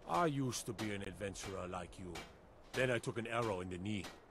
I used to be an adventurer like you. Then I took an arrow in the knee.